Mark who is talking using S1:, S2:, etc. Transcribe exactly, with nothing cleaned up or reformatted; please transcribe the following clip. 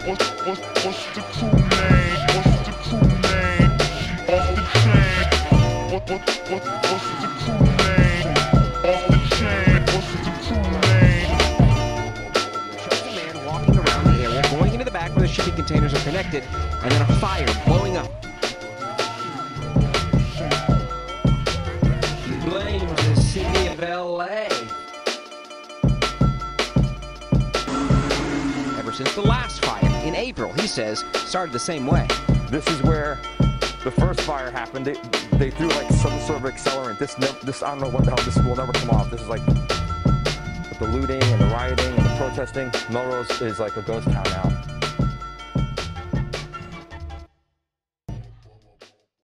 S1: What's, what's, what's the crew name? What's the crew name? She off the chain. What, what, what, what's the crew name? Off the chain. What's the crew name?
S2: Shows a man walking around the area, going into the back where the shipping containers are connected, and then a fire blowing up. He blames the city of L A. Ever since the last fire in April, he says, started the same way.
S3: This is where the first fire happened. They, they threw like some sort of accelerant. This, never, this I don't know what the hell. This will never come off. This is like with the looting and the rioting and the protesting. Melrose is like a ghost town now.